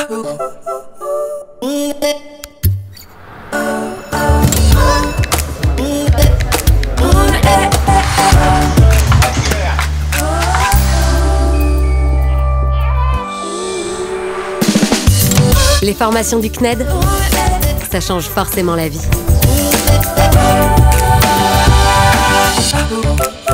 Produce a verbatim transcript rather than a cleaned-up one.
Les formations du C N E D, ça change forcément la vie.